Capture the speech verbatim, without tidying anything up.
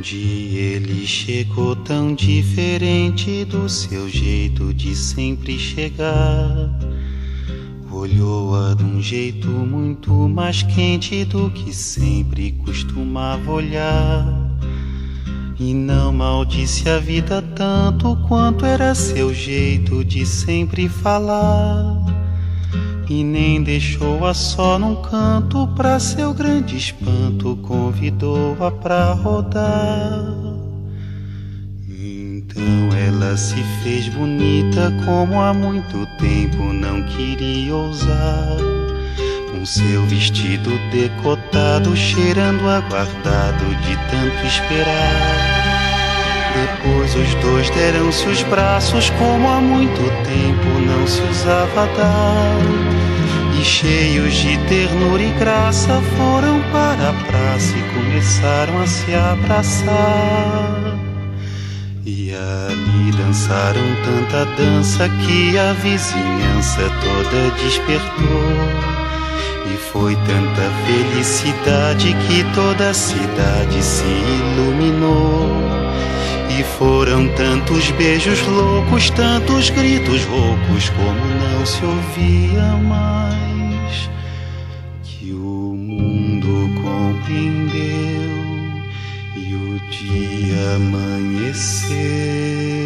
dia ele chegou tão diferente do seu jeito de sempre chegar. Olhou-a de um jeito muito mais quente do que sempre costumava olhar. E não maldisse a vida tanto quanto era seu jeito de sempre falar. E nem deixou-a só num canto, pra seu grande espanto convidou-a pra rodar. Então ela se fez bonita como há muito tempo não queria ousar, com seu vestido decotado cheirando aguardado de tanto esperar. Depois os dois deram-se os braços como há muito tempo não se usava dar, e cheios de ternura e graça foram para a praça e começaram a se abraçar. E ali dançaram tanta dança que a vizinhança toda despertou, e foi tanta felicidade que toda a cidade se iluminou. E foram tantos beijos loucos, tantos gritos roucos, como não se ouvia mais, que o mundo compreendeu e o dia amanheceu.